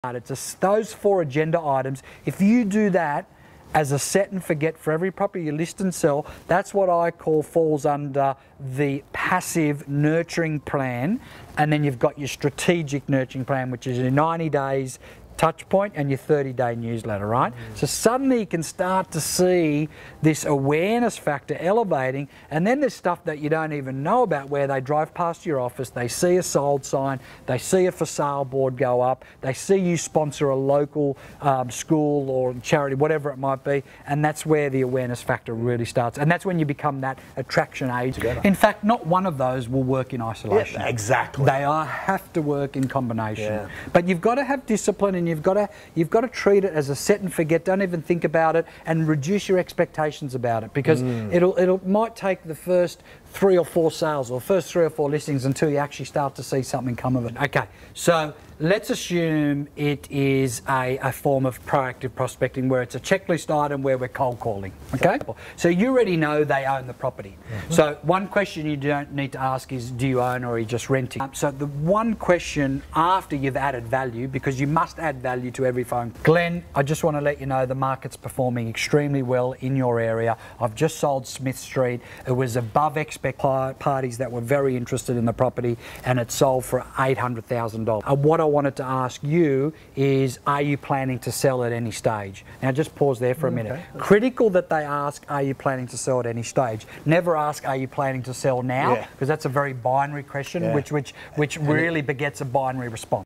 It's those 4 agenda items. If you do that as a set and forget for every property you list and sell, that's what I call falls under the passive nurturing plan. And then you've got your strategic nurturing plan, which is your 90 days touch point and your 30-day newsletter, right? So suddenly you can start to see this awareness factor elevating, and then there's stuff that you don't even know about where they drive past your office, they see a sold sign, they see a for sale board go up, they see you sponsor a local school or charity, whatever it might be, and that's where the awareness factor really starts. And that's when you become that attraction agent. Together. In fact, not one of those will work in isolation. Yeah, exactly. They have to work in combination. Yeah. But you've got to have discipline, and you've got to treat it as a set and forget. Don't even think about it, and reduce your expectations about it, because it might take the first 3 or 4 sales or first 3 or 4 listings until you actually start to see something come of it. Okay, so let's assume it is a form of proactive prospecting where it's a checklist item where we're cold calling. Okay, so you already know they own the property. So one question you don't need to ask is, do you own or are you just renting? So the one question after you've added value, because you must add value to every phone. Glenn, I just want to let you know the market's performing extremely well in your area. I've just sold Smith Street. It was above parties that were very interested in the property, and it sold for $800,000. What I wanted to ask you is, are you planning to sell at any stage? Now just pause there for a minute. Okay. Critical that they ask, are you planning to sell at any stage? Never ask, are you planning to sell now? Because that's a very binary question, which really begets a binary response.